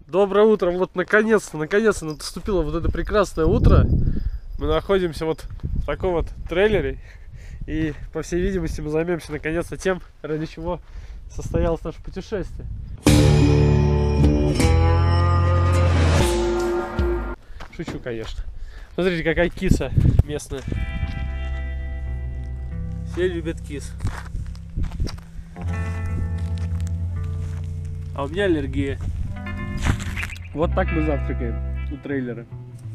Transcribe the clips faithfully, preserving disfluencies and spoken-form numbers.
Доброе утро, вот наконец-то, наконец-то наступило вот это прекрасное утро. Мы находимся вот в таком вот трейлере. И, по всей видимости, мы займемся наконец-то тем, ради чего состоялось наше путешествие. Шучу, конечно. Смотрите, какая киса местная. Все любят кис. А у меня аллергия. Вот так мы завтракаем у трейлера.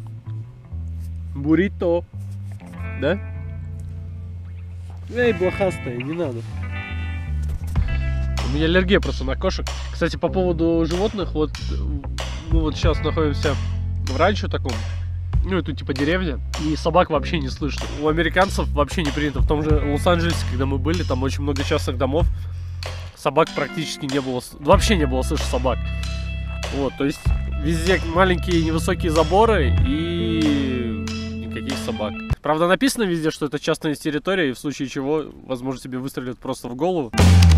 Буррито. Да? Эй, блохастая, не надо. У меня аллергия просто на кошек. Кстати, по поводу животных, вот мы вот сейчас находимся в ранчо таком. Ну, это типа деревня. И собак вообще не слышно. У американцев вообще не принято. В том же Лос-Анджелесе, когда мы были, там очень много частных домов. Собак практически не было. Вообще не было слышно собак. Вот, то есть везде маленькие невысокие заборы и никаких собак. Правда, написано везде, что это частная территория, и в случае чего, возможно, тебе выстрелят просто в голову.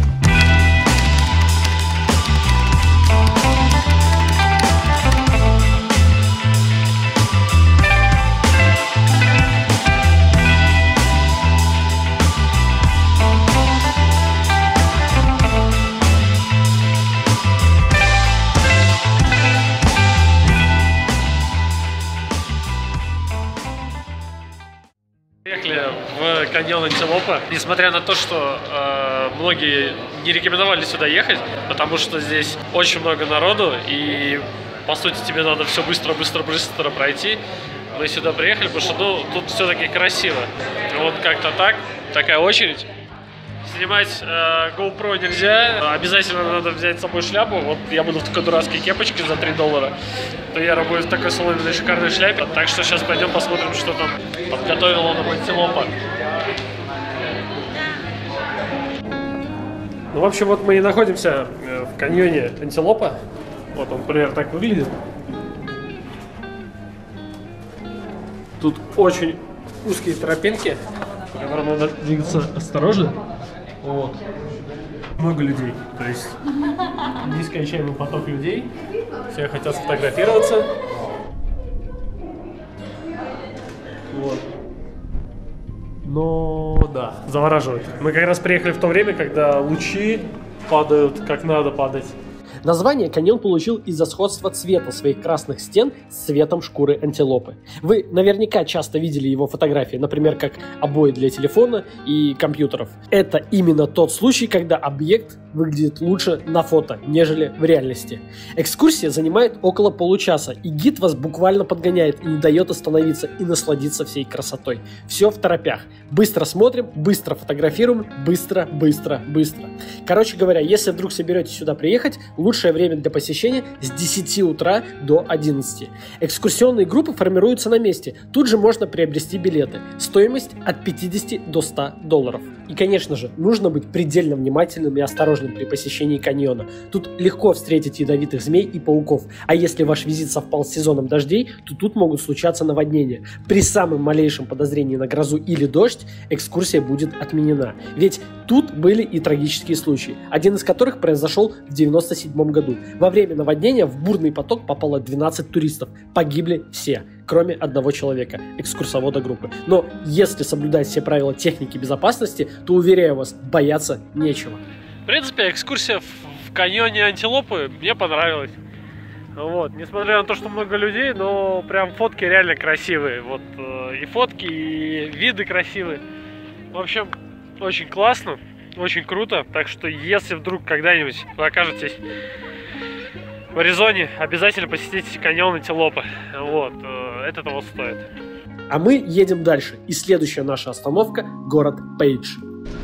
Приехали в каньон Антилопа. Несмотря на то, что э, многие не рекомендовали сюда ехать, потому что здесь очень много народу, и по сути тебе надо все быстро-быстро-быстро пройти. Мы сюда приехали, потому что ну, тут все-таки красиво. Вот как-то так, такая очередь. Снимать э, GoPro нельзя, обязательно надо взять с собой шляпу. Вот я буду в такой дурацкой кепочке за три доллара. То я будет в такой соломенной шикарной шляпе. Так что сейчас пойдем посмотрим, что там подготовила нам Антилопа. Ну, в общем, вот мы и находимся в каньоне Антилопа. Вот он, например, так выглядит. Тут очень узкие тропинки, по которым надо двигаться осторожно. Вот. Много людей, то есть нескончаемый поток людей. Все хотят сфотографироваться. Вот. Но да, завораживает. Мы как раз приехали в то время, когда лучи падают как надо падать. Название каньон получил из-за сходства цвета своих красных стен с цветом шкуры антилопы. Вы наверняка часто видели его фотографии, например, как обои для телефона и компьютеров. Это именно тот случай, когда объект выглядит лучше на фото, нежели в реальности. Экскурсия занимает около получаса, и гид вас буквально подгоняет и не дает остановиться и насладиться всей красотой. Все в торопях. Быстро смотрим, быстро фотографируем, быстро, быстро, быстро. Короче говоря, если вдруг соберетесь сюда приехать, лучшее время для посещения с десяти утра до одиннадцати. Экскурсионные группы формируются на месте. Тут же можно приобрести билеты. Стоимость от пятидесяти до ста долларов. И, конечно же, нужно быть предельно внимательным и осторожным при посещении каньона. Тут легко встретить ядовитых змей и пауков. А если ваш визит совпал с сезоном дождей, то тут могут случаться наводнения. При самом малейшем подозрении на грозу или дождь экскурсия будет отменена. Ведь тут были и трагические случаи, один из которых произошел в девяносто седьмом году. Во время наводнения в бурный поток попало двенадцать туристов. Погибли все, кроме одного человека, экскурсовода группы. Но если соблюдать все правила техники безопасности, то, уверяю вас, бояться нечего. В принципе, экскурсия в каньоне Антилопы мне понравилась. Вот, несмотря на то, что много людей, но прям фотки реально красивые. Вот э, и фотки, и виды красивые. В общем, очень классно, очень круто. Так что, если вдруг когда-нибудь вы окажетесь в Аризоне, обязательно посетите каньон Антилопы. Вот, э, это того стоит. А мы едем дальше. И следующая наша остановка – город Пейдж.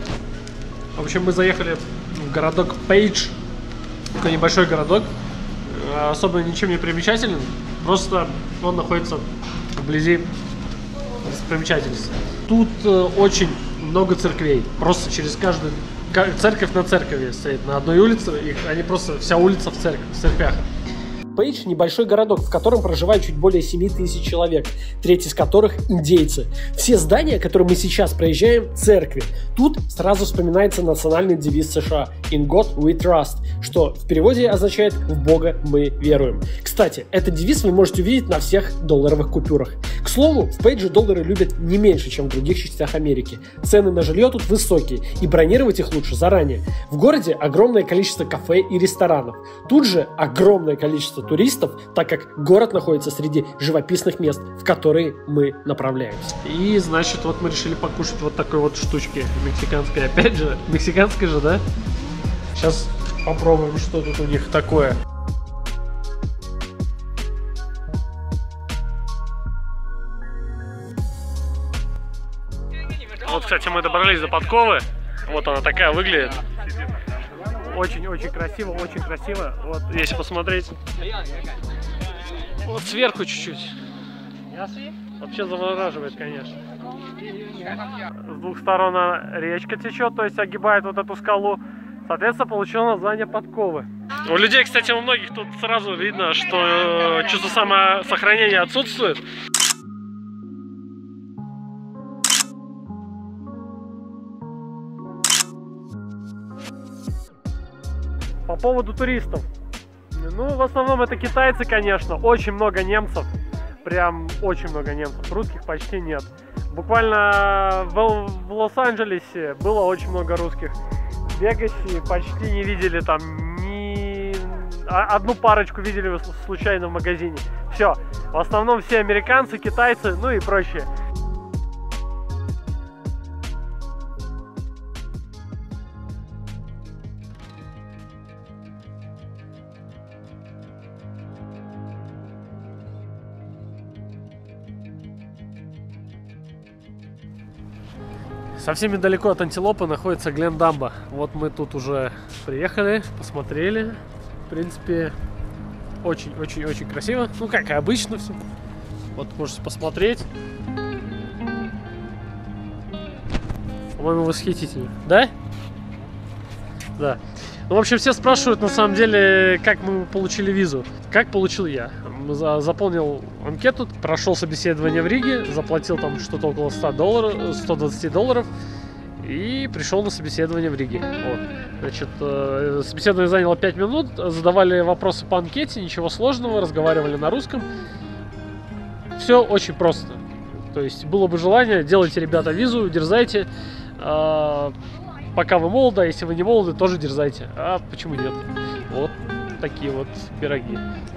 В общем, мы заехали в городок Пейдж. Такой небольшой городок. Особо ничем не примечателен. Просто он находится вблизи достопримечательности. Тут э, очень много церквей. Просто через каждую церковь на церковь стоит. На одной улице их, они просто вся улица в, церкв, в церквях. Пейдж – небольшой городок, в котором проживает чуть более семь тысяч человек, треть из которых – индейцы. Все здания, которые мы сейчас проезжаем – церкви. Тут сразу вспоминается национальный девиз США «In God we trust», что в переводе означает «В Бога мы веруем». Кстати, этот девиз вы можете увидеть на всех долларовых купюрах. К слову, в Пейдже доллары любят не меньше, чем в других частях Америки. Цены на жилье тут высокие, и бронировать их лучше заранее. В городе огромное количество кафе и ресторанов. Тут же огромное количество туристов, так как город находится среди живописных мест, в которые мы направляемся. И, значит, вот мы решили покушать вот такой вот штучки мексиканской. Опять же, мексиканской же, да? Сейчас попробуем, что тут у них такое. Вот, кстати, мы добрались до подковы. Вот она такая выглядит. Очень-очень красиво, очень красиво. Вот, если посмотреть. Вот сверху чуть-чуть. Вообще завораживает, конечно. С двух сторон речка течет, то есть огибает вот эту скалу. Соответственно, получил название подковы. У людей, кстати, у многих тут сразу видно, что чувство самосохранения отсутствует. По поводу туристов. Ну, в основном это китайцы, конечно. Очень много немцев. Прям очень много немцев. Русских почти нет. Буквально в, в Лос-Анджелесе было очень много русских. В Вегасе почти не видели там ни... Одну парочку видели случайно в магазине. Все. В основном все американцы, китайцы, ну и прочее. Совсем недалеко от Антилопы находится Глендамба. Вот мы тут уже приехали, посмотрели. В принципе, очень-очень-очень красиво. Ну, как и обычно все. Вот можете посмотреть. По-моему, восхитительно. Да? Да. Ну, в общем, все спрашивают, на самом деле, как мы получили визу. Как получил я? Заполнил анкету, прошел собеседование в Риге, заплатил там что-то около ста долларов, сто двадцать долларов и пришел на собеседование в Риге. Вот. Значит, собеседование заняло пять минут, задавали вопросы по анкете, ничего сложного, разговаривали на русском. Все очень просто. То есть было бы желание, делайте, ребята, визу, дерзайте. Пока вы молоды, а если вы не молоды, тоже дерзайте. А почему нет? Вот такие вот пироги.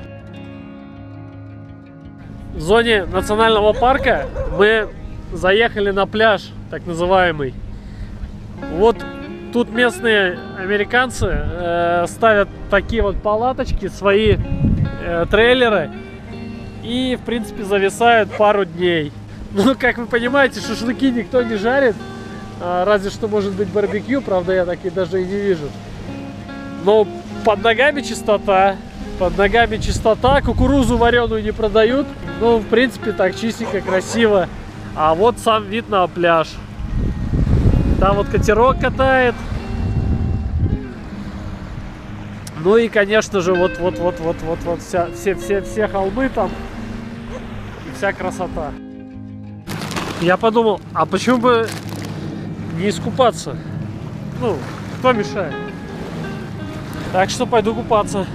В зоне национального парка мы заехали на пляж, так называемый. Вот тут местные американцы э, ставят такие вот палаточки, свои э, трейлеры и, в принципе, зависают пару дней. Ну, как вы понимаете, шашлыки никто не жарит, э, разве что может быть барбекю, правда, я такие даже и не вижу. Но под ногами чистота. Под ногами чистота, кукурузу вареную не продают. Ну, в принципе, так чистенько, красиво. А вот сам вид на пляж. Там вот катерок катает. Ну и, конечно же, вот, вот, вот, вот, вот, вот вся, все, все, все холмы там. И вся красота. Я подумал, а почему бы не искупаться? Ну, кто мешает? Так что пойду купаться.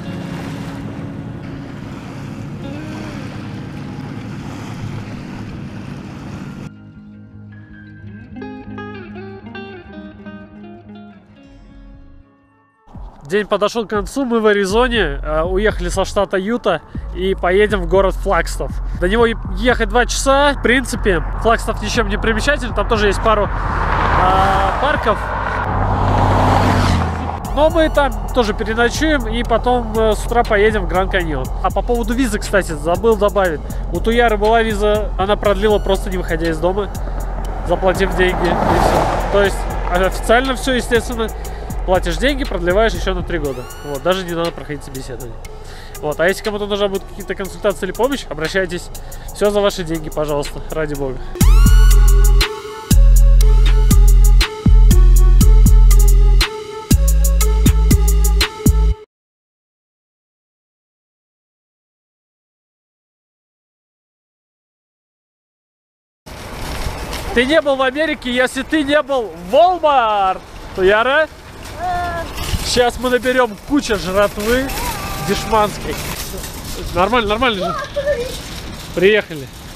День подошел к концу, мы в Аризоне, э, уехали со штата Юта и поедем в город Флагстаф. До него ехать два часа, в принципе, Флагстаф ничем не примечателен, там тоже есть пару э, парков. Но мы там тоже переночуем и потом э, с утра поедем в Гранд Каньон. А по поводу визы, кстати, забыл добавить. У Туяры была виза, она продлила просто не выходя из дома, заплатив деньги и все. То есть официально все, естественно. Платишь деньги, продлеваешь еще на три года. Вот, даже не надо проходить собеседование. Вот, а если кому-то нужна будет какие-то консультации или помощь, обращайтесь. Все за ваши деньги, пожалуйста, ради бога. Ты не был в Америке, если ты не был в Walmart. Туяра? Сейчас мы наберем кучу жратвы дешманской. Нормально, нормально же. Приехали.